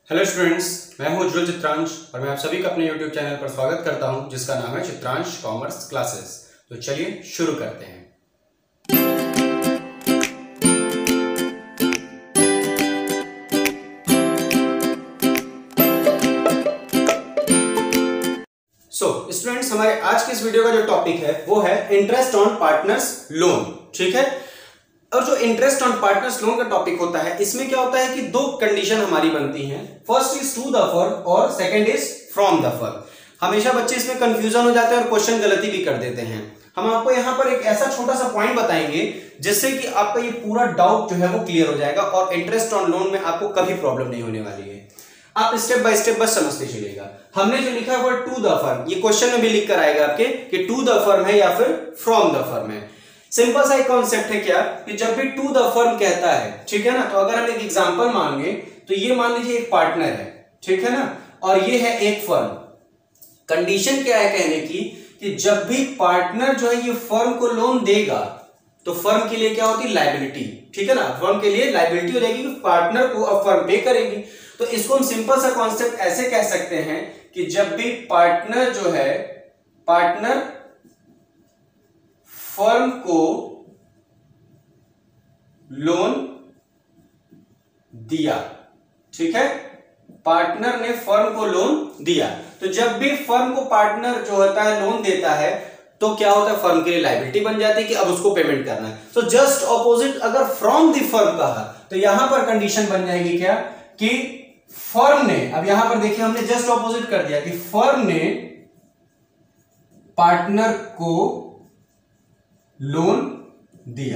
Hello students, मैं हूं उज्ज्वल चित्रांश और मैं आप सभी का अपने YouTube चैनल पर स्वागत करता हूं जिसका नाम है चित्रांश कॉमर्स क्लासेस। तो चलिए शुरू करते हैं। स्टूडेंट्स, हमारे आज के इस वीडियो का जो टॉपिक है वो है इंटरेस्ट ऑन पार्टनर्स लोन। ठीक है, और जो इंटरेस्ट ऑन पार्टनर्स लोन का टॉपिक होता है इसमें क्या होता है कि दो कंडीशन हमारी बनती हैं। First is to the firm और second is from the firm. हमेशा बच्चे इसमें कंफ्यूजन हो जाते हैं और क्वेश्चन गलती भी कर देते हैं। हम आपको यहाँ पर एक ऐसा छोटा सा पॉइंट बताएंगे जिससे कि आपका ये पूरा डाउट जो है वो क्लियर हो जाएगा और इंटरेस्ट ऑन लोन में आपको कभी प्रॉब्लम नहीं होने वाली है। आप स्टेप बाय स्टेप बस समझते चलिएगा। हमने जो लिखा है वो टू द फर्म, ये क्वेश्चन में भी लिख कर आएगा आपके कि टू द फर्म है या फिर फ्रॉम द फर्म है। सिंपल सा एक कॉन्सेप्ट है क्या कि जब भी टू द फर्म कहता है, ठीक है ना, तो अगर हम एक एग्जांपल मांगे तो ये मान लीजिए एक पार्टनर है, ठीक है ना, और ये है एक फर्म। कंडीशन क्या है कहने की कि जब भी पार्टनर जो है ये फर्म को लोन देगा तो फर्म के लिए क्या होती है, लायबिलिटी। ठीक है ना, फर्म के लिए लायबिलिटी हो जाएगी कि पार्टनर को अब फर्म पे करेगी। तो इसको हम सिंपल सा कॉन्सेप्ट ऐसे कह सकते हैं कि जब भी पार्टनर जो है, पार्टनर फर्म को लोन दिया, ठीक है, पार्टनर ने फर्म को लोन दिया, तो जब भी फर्म को पार्टनर जो होता है लोन देता है तो क्या होता है, फर्म के लिए लायबिलिटी बन जाती है कि अब उसको पेमेंट करना है। तो जस्ट ऑपोजिट अगर फ्रॉम द फर्म कहा तो यहां पर कंडीशन बन जाएगी क्या कि फर्म ने, अब यहां पर देखिए हमने जस्ट ऑपोजिट कर दिया कि फर्म ने पार्टनर को लोन दिया,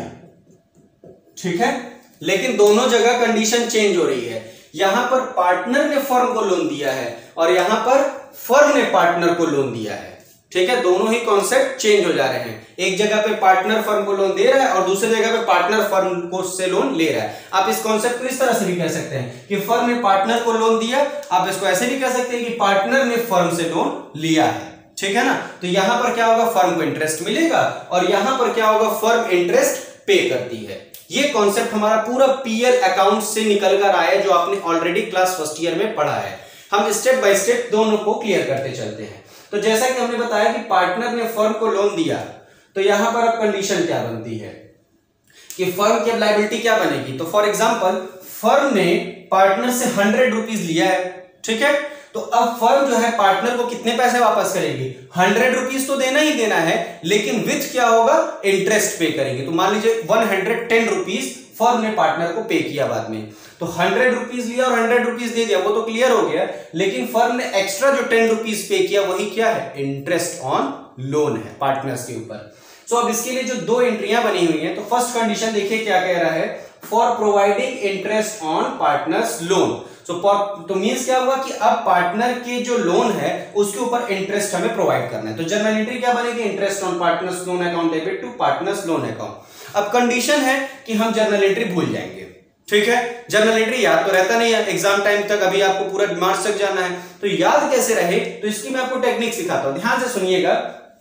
ठीक है, लेकिन दोनों जगह कंडीशन चेंज हो रही है। यहां पर पार्टनर ने फर्म को लोन दिया है और यहां पर फर्म ने पार्टनर को लोन दिया है। ठीक है, दोनों ही कॉन्सेप्ट चेंज हो जा रहे हैं। एक जगह पे पार्टनर फर्म को लोन दे रहा है और दूसरी जगह पे पार्टनर फर्म को से लोन ले रहा है। आप इस कॉन्सेप्ट को इस तरह से भी कह सकते हैं कि फर्म ने पार्टनर को लोन दिया, आप इसको ऐसे भी कह सकते हैं कि पार्टनर ने फर्म से लोन लिया है। ठीक है ना, तो यहां पर क्या होगा, फर्म को इंटरेस्ट मिलेगा और यहां पर क्या होगा, फर्म इंटरेस्ट पे करती है। ये कॉन्सेप्ट हमारा पूरा पीएल अकाउंट से निकल कर आया जो आपने ऑलरेडी क्लास फर्स्ट ईयर में पढ़ा है। हम स्टेप बाय स्टेप दोनों को क्लियर करते चलते हैं। तो जैसा कि हमने बताया कि पार्टनर ने फर्म को लोन दिया, तो यहां पर अब कंडीशन क्या बनती है कि फर्म की लायबिलिटी क्या बनेगी। तो फॉर एग्जांपल फर्म ने पार्टनर से 100 रुपीज लिया है, ठीक है, तो अब फर्म जो है पार्टनर को कितने पैसे वापस करेगी, 100 रुपीज तो देना ही देना है, लेकिन विथ क्या होगा, इंटरेस्ट पे करेगी। तो मान लीजिए 110 रुपीज फर्म ने पार्टनर को पे किया बाद में, तो 100 रुपीज लिया और 100 रुपीज दे दिया, वो तो क्लियर हो गया, लेकिन फर्म ने एक्स्ट्रा जो 10 रुपीज पे किया वही क्या है, इंटरेस्ट ऑन लोन है पार्टनर्स के ऊपर। सो अब इसके लिए जो दो एंट्रियां बनी हुई हैं, तो फर्स्ट कंडीशन देखिए क्या कह रहा है, for providing interest on partners loan. तो मींस क्या हुआ कि अब पार्टनर के जो लोन है उसके ऊपर इंटरेस्ट हमें प्रोवाइड करना है। तो जर्नल एंट्री क्या बनेगी, interest on partners loan account debit to partners loan account. अब कंडीशन है कि हम जर्नल एंट्री भूल जाएंगे, ठीक है, जर्नल एंट्री याद तो रहता नहीं है, एग्जाम टाइम तक अभी आपको पूरा मार्च तक जाना है, तो याद कैसे रहे, तो इसकी मैं आपको टेक्निक सिखाता हूं, ध्यान से सुनिएगा।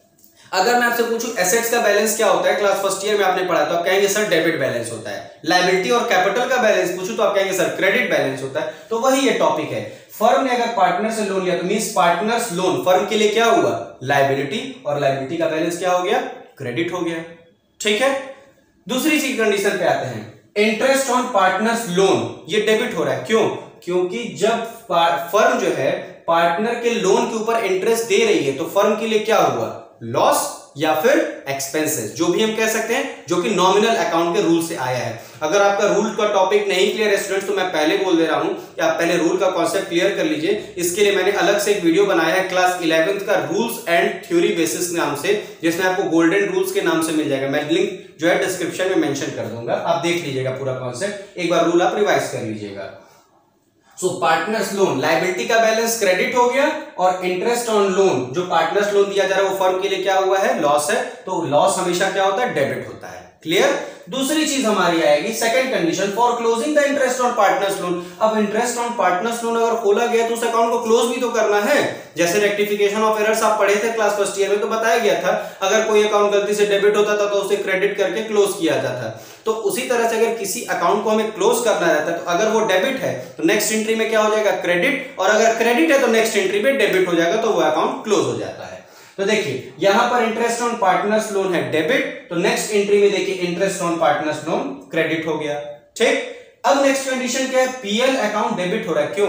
अगर मैं आपसे पूछूं एसेट्स का बैलेंस क्या होता है, क्लास फर्स्ट ईयर में आपने पढ़ा, तो आप कहेंगे सर डेबिट बैलेंस होता है। लायबिलिटी और कैपिटल का बैलेंस पूछूं तो आप कहेंगे सर क्रेडिट बैलेंस होता है। तो वही ये टॉपिक है। फर्म ने अगर पार्टनर से लोन लिया तो मींस पार्टनर्स लोन फर्म के लिए क्या हुआ, लायबिलिटी, और लायबिलिटी का बैलेंस क्या हो गया, क्रेडिट हो गया। ठीक है, दूसरी चीज कंडीशन पे आते हैं, इंटरेस्ट ऑन पार्टनर्स लोन, ये डेबिट हो रहा है, क्यों, क्योंकि जब फर्म जो है पार्टनर के लोन के ऊपर इंटरेस्ट दे रही है तो फर्म के लिए क्या हुआ, लॉस या फिर एक्सपेंसेस, जो भी हम कह सकते हैं, जो कि नॉमिनल अकाउंट के रूल से आया है। अगर आपका रूल का टॉपिक नहीं क्लियर है स्टूडेंट्स, तो मैं पहले बोल दे रहा हूं कि आप पहले रूल का कॉन्सेप्ट क्लियर कर लीजिए। इसके लिए मैंने अलग से एक वीडियो बनाया है क्लास 11th का रूल्स एंड थ्योरी बेसिस नाम से, जिसमें आपको गोल्डन रूल्स के नाम से मिल जाएगा। मैं लिंक जो है डिस्क्रिप्शन में मेंशन कर दूंगा, आप देख लीजिएगा पूरा कॉन्सेप्ट, एक बार रूल आप रिवाइज कर लीजिएगा। सो पार्टनर्स लोन, लायबिलिटी का बैलेंस क्रेडिट हो गया और इंटरेस्ट ऑन लोन, जो पार्टनर्स लोन दिया जा रहा है वो फर्म के लिए क्या हुआ है, लॉस है, तो लॉस हमेशा क्या होता है, डेबिट होता है। क्लियर, दूसरी चीज हमारी आएगी second condition for closing the interest on partners loan. अब इंटरेस्ट ऑन पार्टनर्स लोन अगर खोला गया तो उस अकाउंट को क्लोज भी तो करना है। जैसे रेक्टिफिकेशन ऑफ एरर्स आप पढ़े थे क्लास फर्स्ट ईयर में, तो बताया गया था अगर कोई अकाउंट गलती से डेबिट होता था तो उसे क्रेडिट करके क्लोज किया जाता। तो उसी तरह से अगर किसी अकाउंट को हमें क्लोज करना रहता है तो अगर वो डेबिट है तो नेक्स्ट एंट्री में क्या हो जाएगा, क्रेडिट, और अगर क्रेडिट है तो नेक्स्ट एंट्री में डेबिट हो जाएगा, तो वो अकाउंट क्लोज हो जाता है। तो देखिए यहां पर इंटरेस्ट ऑन पार्टनर्स लोन है डेबिट, तो नेक्स्ट एंट्री में देखिए interest on partners loan credit हो गया। ठीक, अब नेक्स्ट कंडीशन क्या है, पीएल अकाउंट डेबिट हो रहा है, क्यों?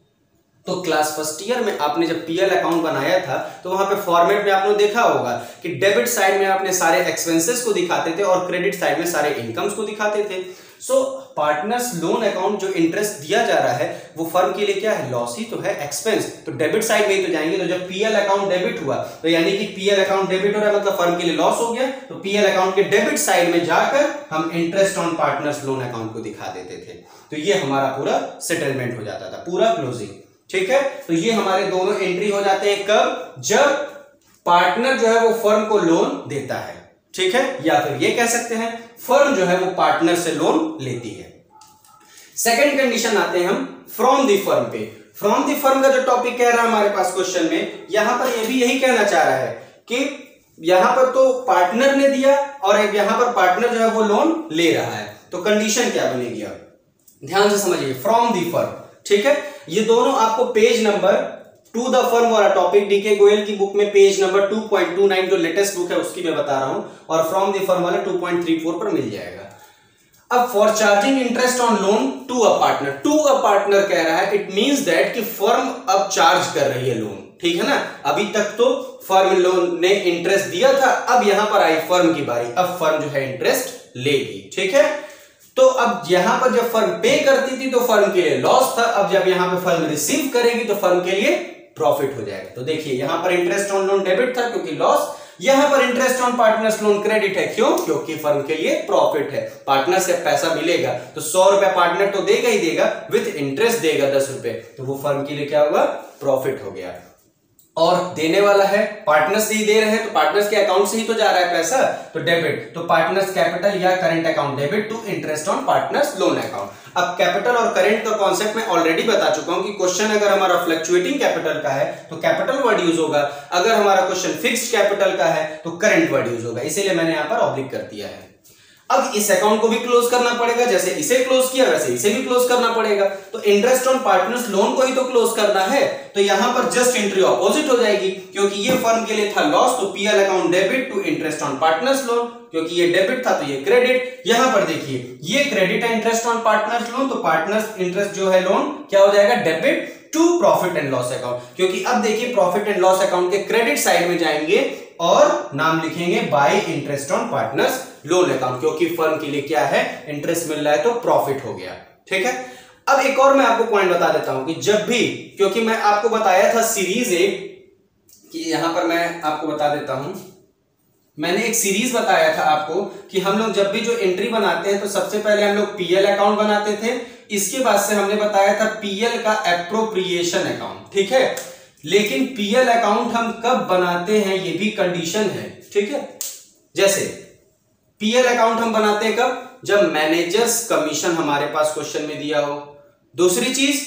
तो क्लास फर्स्ट ईयर में आपने जब पीएल अकाउंट बनाया था तो वहां पे फॉर्मेट में आपने देखा होगा कि डेबिट साइड में आपने सारे एक्सपेंसेस को दिखाते थे और क्रेडिट साइड में सारे इनकम्स को दिखाते थे। सो पार्टनर्स लोन अकाउंट जो इंटरेस्ट दिया जा रहा है वो फर्म के लिए क्या है, लॉस ही तो है, एक्सपेंस, तो डेबिट साइड में ही तो जाएंगे। तो जब पीएल अकाउंट डेबिट हुआ तो यानी कि पीएल अकाउंट डेबिट हो रहा है मतलब फर्म के लिए लॉस हो गया, तो पीएल अकाउंट के डेबिट साइड में जाकर हम interest on partners loan account को दिखा देते थे। तो ये हमारा पूरा सेटलमेंट हो जाता था, पूरा क्लोजिंग। ठीक है, तो ये हमारे दोनों एंट्री हो जाते हैं कब, जब पार्टनर जो है वो फर्म को लोन देता है। ठीक है, या फिर ये कह सकते हैं फर्म जो है वो पार्टनर से लोन लेती है। सेकंड कंडीशन आते हैं हम फ्रॉम द फर्म पे। फ्रॉम द फर्म का जो टॉपिक कह रहा है हमारे पास क्वेश्चन में, यहां पर ये भी यही कहना चाह रहा है कि यहां पर तो पार्टनर ने दिया और एक यहां पर पार्टनर जो है वो लोन ले रहा है, तो कंडीशन क्या बनेगी, अब ध्यान से समझिए, फ्रॉम द फर्म। ठीक है, ये दोनों आपको page number to the firm वाला टॉपिक डीके गोयल की बुक में पेज नंबर 2.29 जो लेटेस्ट बुक है उसकी मैं बता रहा हूं, और फ्रॉम द फर्म वाला 2.34 पर मिल जाएगा। अब for charging interest on loan to a partner कह रहा है, इट मींस दैट कि फर्म अब चार्ज कर रही है लोन। ठीक है ना, अभी तक तो फर्म लोन ने इंटरेस्ट दिया था, अब यहां पर आई फर्म की बारी, अब फर्म जो है इंटरेस्ट लेगी। ठीक है, तो अब यहां पर जब फर्म पे करती थी तो फर्म के लिए लॉस था, अब जब यहां पर फर्म रिसीव करेगी तो फर्म के लिए प्रॉफिट हो जाएगा। तो देखिए यहां पर इंटरेस्ट ऑन लोन डेबिट था क्योंकि लॉस, यहां पर interest on partners loan credit है, क्यों? क्योंकि फर्म के लिए प्रॉफिट है। पार्टनर से पैसा मिलेगा तो 100 रुपए पार्टनर तो देगा ही देगा, विथ इंटरेस्ट देगा 10 रुपए, तो वो फर्म के लिए क्या होगा, प्रॉफिट हो गया। और देने वाला है पार्टनर्स ही दे रहे हैं तो पार्टनर्स के अकाउंट से ही तो जा रहा है पैसा, तो डेबिट, तो पार्टनर्स कैपिटल या current account debit to interest on partners loan account. अब कैपिटल और करंट का कॉन्सेप्ट मैं ऑलरेडी बता चुका हूं कि क्वेश्चन अगर हमारा फ्लक्चुएटिंग कैपिटल का है तो कैपिटल वर्ड यूज होगा, अगर हमारा क्वेश्चन फिक्स्ड कैपिटल का है तो करंट वर्ड यूज होगा, इसीलिए मैंने यहां पर ऑब्लिक कर दिया है। अब इस अकाउंट को भी क्लोज करना पड़ेगा, जैसे इसे क्लोज किया वैसे इसे भी क्लोज करना पड़ेगा, तो इंटरेस्ट ऑन पार्टनर्स लोन को ही तो क्लोज करना है, तो यहां पर जस्ट एंट्री ऑपोजिट हो जाएगी, क्योंकि ये फर्म के लिए था लॉस तो PL account debit to interest on partners loan, क्योंकि ये डेबिट था तो ये क्रेडिट। यहां पर देखिए ये क्रेडिट है इंटरेस्ट ऑन पार्टनर्स लोन, तो पार्टनर्स इंटरेस्ट जो है लोन क्या हो जाएगा, debit to profit and loss account, क्योंकि अब देखिए प्रॉफिट एंड लॉस अकाउंट के क्रेडिट साइड में जाएंगे और नाम लिखेंगे by interest on partners loan account, क्योंकि फर्म के लिए क्या है, इंटरेस्ट मिल रहा है तो प्रॉफिट हो गया। ठीक है, अब एक और मैं आपको पॉइंट बता देता हूं कि जब भी, क्योंकि मैं आपको बताया था सीरीज एक कि यहां पर मैं आपको बता देता हूं, मैंने एक सीरीज बताया था आपको कि हम लोग जब भी जो एंट्री बनाते हैं तो सबसे पहले हम लोग पीएल अकाउंट बनाते थे, इसके बाद से हमने बताया था पीएल का एप्रोप्रिएशन अकाउंट। ठीक है, लेकिन पीएल अकाउंट हम कब बनाते हैं ये भी कंडीशन है। ठीक है, जैसे पीएल अकाउंट हम बनाते हैं कब, जब मैनेजर्स कमीशन हमारे पास क्वेश्चन में दिया हो, दूसरी चीज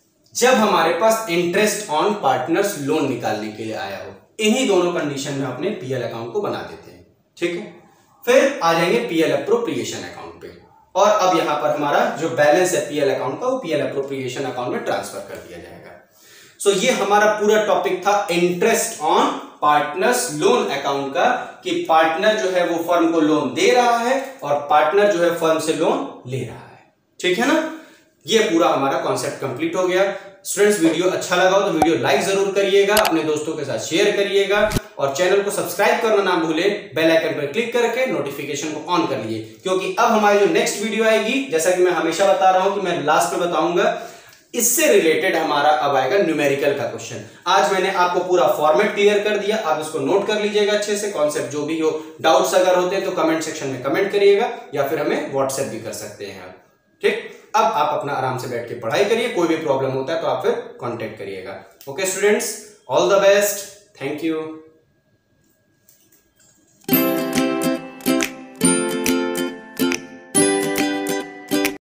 जब हमारे पास इंटरेस्ट ऑन पार्टनर्स लोन निकालने के लिए आया हो, इन्हीं दोनों कंडीशन में अपने पीएल अकाउंट को बना देते हैं। ठीक है, फिर आ जाएंगे पीएल एप्रोप्रिएशन अकाउंट पे, और अब यहां पर हमारा जो बैलेंस है पीएल अकाउंट का वो पीएल एप्रोप्रिएशन अकाउंट में ट्रांसफर कर दिया जाएगा। सो ये हमारा पूरा टॉपिक था interest on partners loan account का, कि पार्टनर जो है वो फर्म को लोन दे रहा है और पार्टनर जो है फर्म से लोन ले रहा है। ठीक है ना, ये पूरा हमारा कॉन्सेप्ट कंप्लीट हो गया। स्टूडेंट्स वीडियो अच्छा लगा हो तो वीडियो लाइक जरूर करिएगा, अपने दोस्तों के साथ शेयर करिएगा, और चैनल को सब्सक्राइब करना ना भूले, बेल आइकन पर क्लिक करके नोटिफिकेशन को ऑन कर लीजिए, क्योंकि अब हमारी जो नेक्स्ट वीडियो आएगी, जैसा कि मैं हमेशा बता रहा हूं कि मैं लास्ट में बताऊंगा, इससे रिलेटेड हमारा अब आएगा न्यूमेरिकल का क्वेश्चन। आज मैंने आपको पूरा फॉर्मेट क्लियर कर दिया, आप इसको नोट कर लीजिएगा अच्छे से, कॉन्सेप्ट जो भी हो, डाउट्स अगर होते हैं तो कमेंट सेक्शन में कमेंट करिएगा या फिर हमें व्हाट्सएप भी कर सकते हैं आप। ठीक, अब आप अपना आराम से बैठ के पढ़ाई करिए, कोई भी प्रॉब्लम होता है तो आप फिर कांटेक्ट करिएगा। Okay students, all the best, thank you.